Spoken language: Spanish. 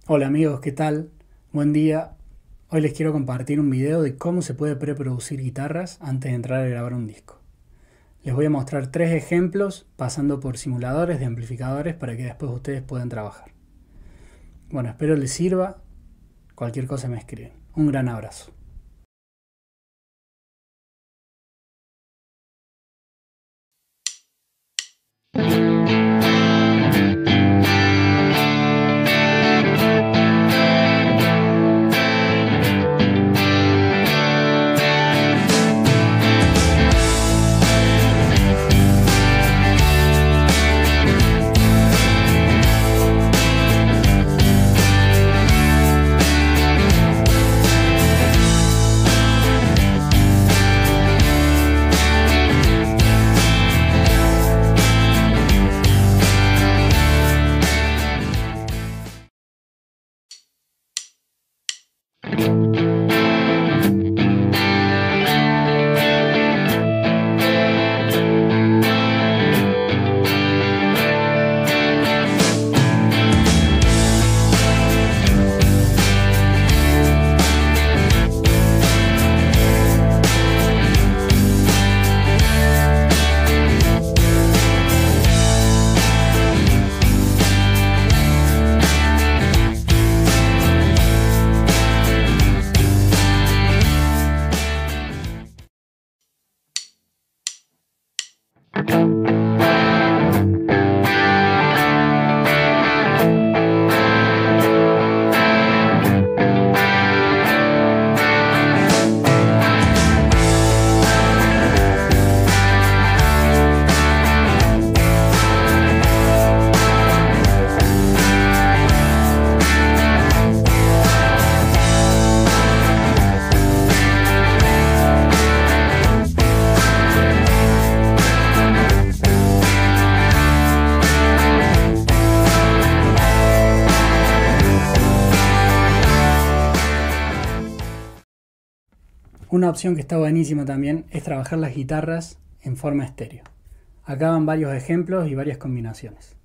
Hola amigos, ¿qué tal? Buen día. Hoy les quiero compartir un video de cómo se puede preproducir guitarras antes de entrar a grabar un disco. Les voy a mostrar tres ejemplos pasando por simuladores de amplificadores para que después ustedes puedan trabajar. Bueno, espero les sirva. Cualquier cosa me escriben. Un gran abrazo. Una opción que está buenísima también es trabajar las guitarras en forma estéreo. Acá van varios ejemplos y varias combinaciones.